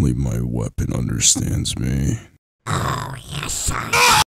Only my weapon understands me. Oh, yes, sir.